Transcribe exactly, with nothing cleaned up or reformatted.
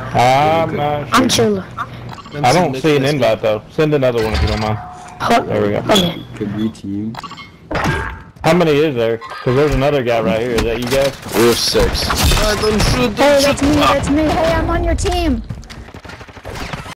I'm not sure. I'm chill. I don't see an invite though. Send another one if you don't mind. Oh, there we go. Okay. Could be team. How many is there? Cause there's another guy right here. Is that you guys? We have six. Ah, don't shoot, don't Hey, shoot. that's me, that's me. Hey, I'm on your team.